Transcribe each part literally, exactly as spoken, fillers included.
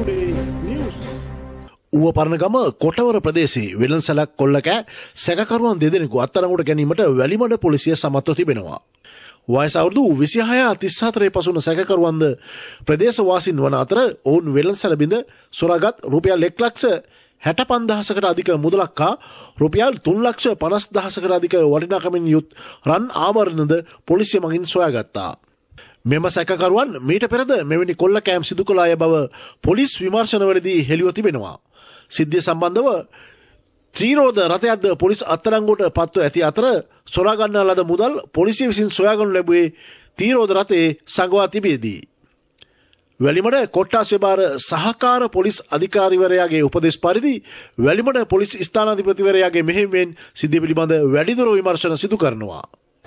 Today News. Uva Paranagama කොටවර ප්‍රදේශයේ වෙළඳසැලක් කොල්ලකෑ සැකකරුවන් දෙදෙනෙකු අත්අඩංගුවට ගැනීමට වැලිමඩ පොලිසිය සමත්ව තිබෙනවා. වයස අවුරුදු විසිහය තිස් හතරේ පසුන සැකකරුවන්ද ප්‍රදේශවාසීන් වන අතර ඔවුන් වෙළඳසැල බිඳ සොරාගත් රුපියල් එක් ලක්ෂ හැට පන්දහසකට අධික මුදලක් හා රුපියල් තුන් ලක්ෂ පනස් දහසකට අධික වටිනාකමින් යුත් රන් ආභරණද පොලිසිය මගින් සොයාගත්තා. මෙම සැකකරුවන් මීට පෙරද මෙවැනි කොල්ල කෑම් සිදු කළ අය බව පොලිස් විමර්ශනවලදී හෙළිව තිබෙනවා. සිද්ධිය සම්බන්ධව ත්‍රිරෝද රථයක්ද පොලිස් අත්අඩංගුවට පත්ව ඇති අතර සොරා ගන්නා ලද මුදල් පොලිසිය විසින් සොයාගනු ලැබුවේ ත්‍රිරෝද රථයේ සංගවා තිබෙදී. වැලිමඩ කොට්ටාස් විභාර සහකාර පොලිස් අධිකාරිවරයාගේ උපදෙස් පරිදි වැලිමඩ පොලිස් ස්ථානාධිපතිවරයාගේ මෙහෙයුමෙන් සිද්ධිය පිළිබඳ වැඩිදුර විමර්ශන සිදු කරනවා.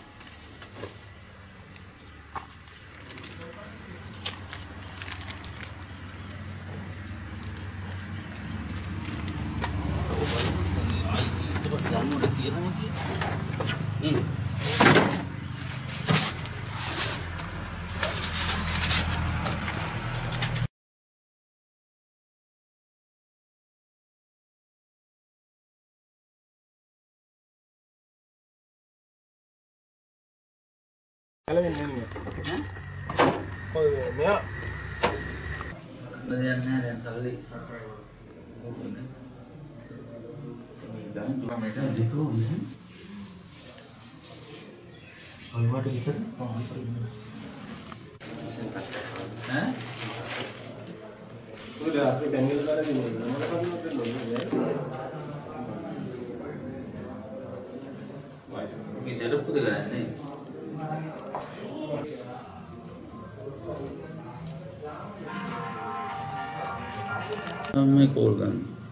मैं कॉल कर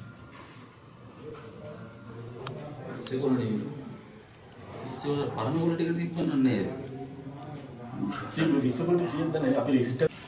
इससे कॉल नहीं इससे परम क्वालिटी का दीप बनने है See, visibility here, then I appear.